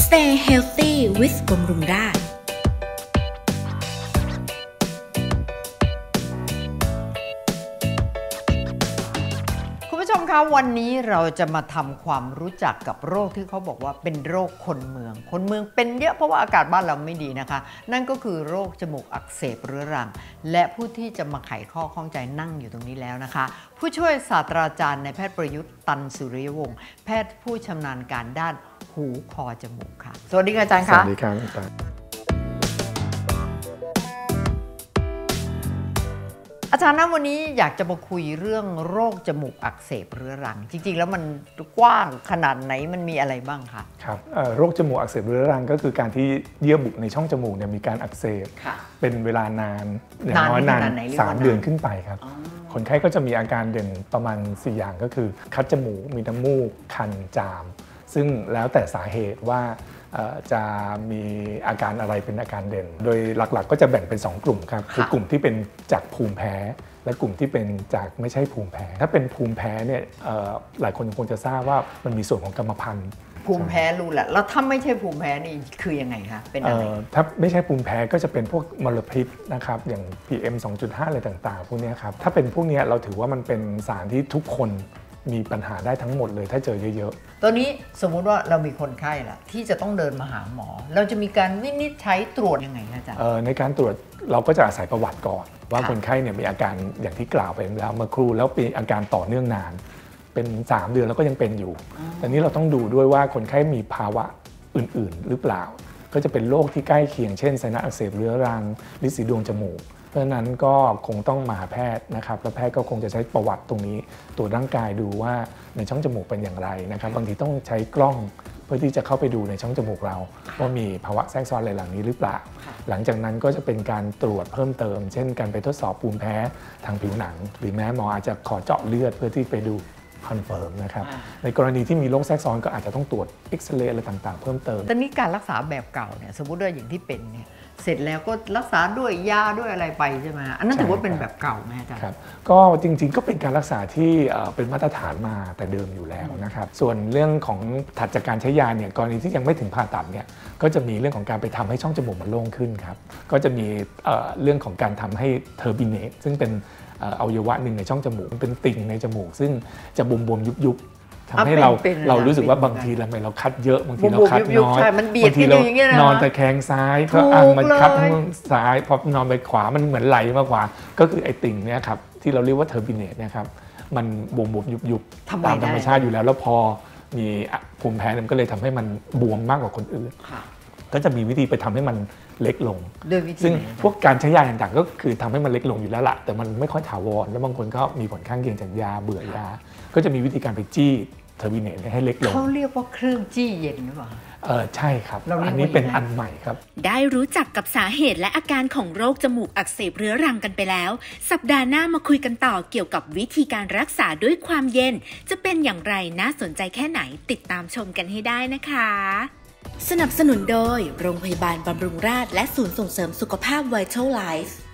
Stay healthy with บำรุงราษฎร์คุณผู้ชมคะวันนี้เราจะมาทำความรู้จักกับโรคที่เขาบอกว่าเป็นโรคคนเมืองเป็นเยอะเพราะว่าอากาศบ้านเราไม่ดีนะคะนั่นก็คือโรคจมูกอักเสบเรื้อรังและผู้ที่จะมาไขข้อข้องใจนั่งอยู่ตรงนี้แล้วนะคะผู้ช่วยศาสตราจารย์นายแพทย์ประยุทธ์ตันสุริยวงศ์แพทย์ผู้ชำนาญการด้านหูคอจมูกค่ะสวัสดีค่ะอาจารย์คะสวัสดีครับอาจารย์อาจารย์นะวันนี้อยากจะมาคุยเรื่องโรคจมูกอักเสบเรื้อรังจริงๆแล้วมันกว้างขนาดไหนมันมีอะไรบ้างคะครับโรคจมูกอักเสบเรื้อรังก็คือการที่เยื่อบุในช่องจมูกเนี่ยมีการอักเสบเป็นเวลานานอย่างน้อยนาน3 เดือนขึ้นไปครับคนไข้ก็จะมีอาการเด่นประมาณ4 อย่างก็คือคัดจมูกมีน้ำมูกคันจามซึ่งแล้วแต่สาเหตุว่าจะมีอาการอะไรเป็นอาการเด่นโดยหลักๆก็จะแบ่งเป็น2 กลุ่มครับคือกลุ่มที่เป็นจากภูมิแพ้และกลุ่มที่เป็นจากไม่ใช่ภูมิแพ้ถ้าเป็นภูมิแพ้เนี่ยหลายคนคงจะทราบว่ามันมีส่วนของกรรมพันธุ์ภูมิแพ้รู้แหละแล้วถ้าไม่ใช่ภูมิแพ้นี่คือยังไงคะเป็นอะไรถ้าไม่ใช่ภูมิแพ้ก็จะเป็นพวกมลพิษนะครับอย่าง PM 2.5 อะไรต่างๆพวกนี้ครับถ้าเป็นพวกนี้เราถือว่ามันเป็นสารที่ทุกคนมีปัญหาได้ทั้งหมดเลยถ้าเจอเยอะๆตอนนี้สมมุติว่าเรามีคนไข้ละที่จะต้องเดินมาหาหมอเราจะมีการวินิจฉัยตรวจยังไงอาจารย์ในการตรวจเราก็จะอาศัยประวัติก่อนว่าคนไข้เนี่ยมีอาการอย่างที่กล่าวไปแล้วเมื่อครู่แล้วมีอาการต่อเนื่องนานเป็น3 เดือนแล้วก็ยังเป็นอยู่แต่นี้เราต้องดูด้วยว่าคนไข้มีภาวะอื่นๆหรือเปล่าก็จะเป็นโรคที่ใกล้เคียงเช่นไซนัสอักเสบเรื้อรังฤทธิ์สีดวงจมูกเพราะฉะนั้นก็คงต้องมาหาแพทย์นะครับแล้วแพทย์ก็คงจะใช้ประวัติตรงนี้ตรวจร่างกายดูว่าในช่องจมูกเป็นอย่างไรนะครับบางทีต้องใช้กล้องเพื่อที่จะเข้าไปดูในช่องจมูกเราว่ามีภาวะแทรกซ้อนอะไรเหล่านี้หรือเปล่าหลังจากนั้นก็จะเป็นการตรวจเพิ่มเติมเช่นการไปทดสอบภูมิแพ้ทางผิวหนังหรือแม้หมออาจจะขอเจาะเลือดเพื่อที่ไปดูคอนเฟิร์มนะครับในกรณีที่มีโรคแทรกซ้อนก็อาจจะต้องตรวจเอ็กซเรย์อะไรต่างๆเพิ่มเติมแต่นี้การรักษาแบบเก่าเนี่ยสมมติว่าอย่างที่เป็นเนี่ยเสร็จแล้วก็รักษาด้วยยาด้วยอะไรไปใช่ไหมอันนั้นถือว่าเป็นแบบเก่าไหมอาจารย์ครับก็จริงๆก็เป็นการรักษาที่เป็นมาตรฐานมาแต่เดิมอยู่แล้วนะครับส่วนเรื่องของถัดจากการใช้ยาเนี่ยกรณีที่ยังไม่ถึงผ่าตัดเนี่ยก็จะมีเรื่องของการไปทำให้ช่องจมูกมันโล่งขึ้นครับก็จะมีเรื่องของการทำให้เทอร์บิเนตซึ่งเป็นอวัยวะหนึ่งในช่องจมูกเป็นติ่งในจมูกซึ่งจะบวมๆยุบทำให้เรารู้สึกว่าบางทีเราคัดเยอะบางทีเราคัดน้อยบางทีเรานอนตะแคงซ้ายก็มันคัดทั้งซ้ายพอนอนไปขวามันเหมือนไหลมากกว่าก็คือไอ้ติ่งเนี่ยครับที่เราเรียกว่าเทอร์บิเนตเนี่ยครับมันบวมยุบตามธรรมชาติอยู่แล้วพอมีภูมิแพ้มันก็เลยทำให้มันบวมมากกว่าคนอื่นก็จะมีวิธีไปทำให้มันเล็กลงซึ่งพวกการใช้ยาต่างๆก็คือทำให้มันเล็กลงอยู่แล้วล่ะแต่มันไม่ค่อยถาวรแล้วบางคนก็มีผลข้างเคียงจากยาเบื่อยาก็จะมีวิธีการไปจี้เทอร์บิเนตให้เล็กลงเขาเรียกว่าเครื่องจี้เย็นหรือเปล่าใช่ครับอันนี้เป็นอันใหม่ครับได้รู้จักกับสาเหตุและอาการของโรคจมูกอักเสบเรื้อรังกันไปแล้วสัปดาห์หน้ามาคุยกันต่อเกี่ยวกับวิธีการรักษาด้วยความเย็นจะเป็นอย่างไรน่าสนใจแค่ไหนติดตามชมกันให้ได้นะคะสนับสนุนโดยโรงพยาบาลบำรุงราษฎร์และศูนย์ส่งเสริมสุขภาพ Vital Life